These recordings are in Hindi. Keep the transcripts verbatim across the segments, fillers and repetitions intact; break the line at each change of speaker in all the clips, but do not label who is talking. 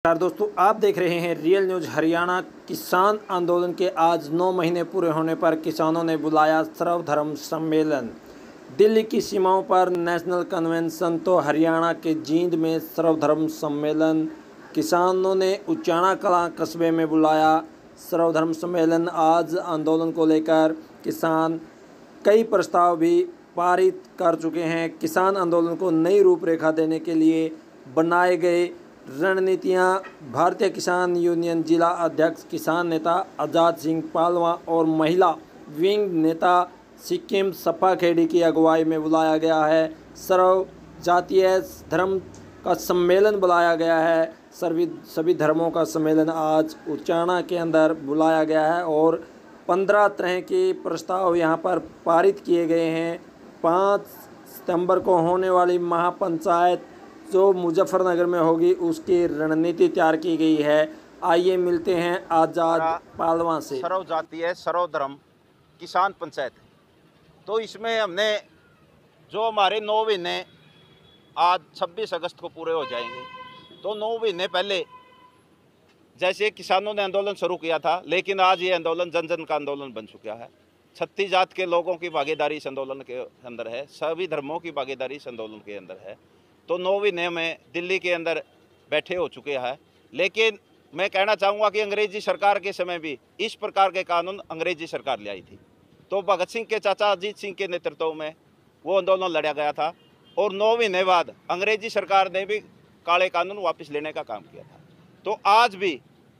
नमस्कार दोस्तों, आप देख रहे हैं रियल न्यूज़ हरियाणा। किसान आंदोलन के आज नौ महीने पूरे होने पर किसानों ने बुलाया सर्वधर्म सम्मेलन। दिल्ली की सीमाओं पर नेशनल कन्वेंशन तो हरियाणा के जींद में सर्वधर्म सम्मेलन। किसानों ने उचाना कलां कस्बे में बुलाया सर्वधर्म सम्मेलन। आज आंदोलन को लेकर किसान कई प्रस्ताव भी पारित कर चुके हैं। किसान आंदोलन को नई रूपरेखा देने के लिए बनाए गए रणनीतियां। भारतीय किसान यूनियन जिला अध्यक्ष किसान नेता आज़ाद सिंह पालवा और महिला विंग नेता सिक्किम सपा खेड़ी की अगुवाई में बुलाया गया है। सर्व जातीय धर्म का सम्मेलन बुलाया गया है। सभी सभी धर्मों का सम्मेलन आज उचाना के अंदर बुलाया गया है और पंद्रह तरह के प्रस्ताव यहां पर पारित किए गए हैं। पाँच सितंबर को होने वाली महापंचायत जो मुजफ्फरनगर में होगी उसकी रणनीति तैयार की गई है। आइए मिलते हैं आज़ाद पालवा से।
सर्व जातीय सर्वधर्म किसान पंचायत, तो इसमें हमने जो हमारे नौ महीने आज छब्बीस अगस्त को पूरे हो जाएंगे, तो नौ महीने पहले जैसे किसानों ने आंदोलन शुरू किया था, लेकिन आज ये आंदोलन जन जन का आंदोलन बन चुका है। छत्तीस जात के लोगों की भागीदारी इस आंदोलन के अंदर है, सभी धर्मों की भागीदारी इस आंदोलन के अंदर है। तो नौ महीने में दिल्ली के अंदर बैठे हो चुके हैं, लेकिन मैं कहना चाहूँगा कि अंग्रेजी सरकार के समय भी इस प्रकार के कानून अंग्रेजी सरकार ले आई थी। तो भगत सिंह के चाचा अजीत सिंह के नेतृत्व में वो आंदोलन लड़ा गया था और नौ महीने बाद अंग्रेजी सरकार ने भी काले कानून वापस लेने का काम किया था। तो आज भी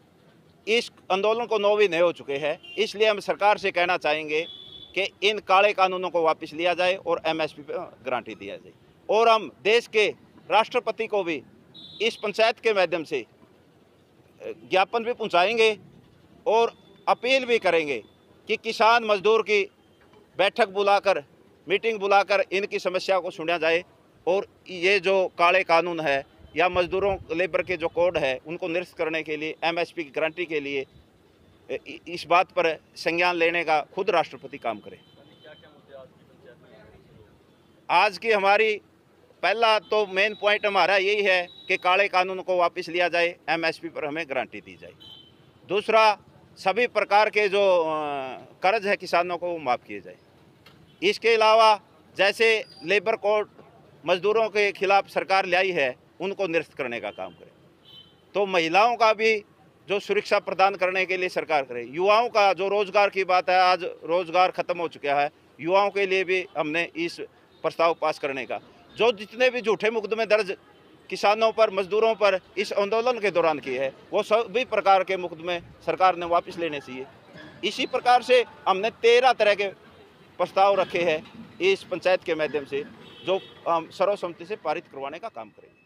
इस आंदोलन को नौ महीने हो चुके हैं, इसलिए हम सरकार से कहना चाहेंगे कि इन काले कानूनों को वापस लिया जाए और एम एस पी पर गारंटी दिया जाए। और हम देश के राष्ट्रपति को भी इस पंचायत के माध्यम से ज्ञापन भी पहुंचाएंगे और अपील भी करेंगे कि किसान मजदूर की बैठक बुलाकर, मीटिंग बुलाकर इनकी समस्या को सुना जाए और ये जो काले कानून है या मजदूरों लेबर के जो कोड है उनको निरस्त करने के लिए, एमएसपी की गारंटी के लिए इस बात पर संज्ञान लेने का खुद राष्ट्रपति काम करे। आज की हमारी पहला तो मेन पॉइंट हमारा यही है कि काले कानून को वापस लिया जाए, एमएसपी पर हमें गारंटी दी जाए। दूसरा, सभी प्रकार के जो कर्ज है किसानों को वो माफ़ किए जाए। इसके अलावा जैसे लेबर कोड मजदूरों के खिलाफ सरकार लाई है उनको निरस्त करने का काम करे। तो महिलाओं का भी जो सुरक्षा प्रदान करने के लिए सरकार करे। युवाओं का जो रोज़गार की बात है, आज रोज़गार ख़त्म हो चुका है, युवाओं के लिए भी हमने इस प्रस्ताव पास करने का। जो जितने भी झूठे मुकदमे दर्ज किसानों पर, मजदूरों पर इस आंदोलन के दौरान किए हैं, वो सभी प्रकार के मुकदमे सरकार ने वापस लेने चाहिए। इसी प्रकार से हमने तेरह तरह के प्रस्ताव रखे हैं इस पंचायत के माध्यम से, जो हम सर्वसम्मति से पारित करवाने का काम करेंगे।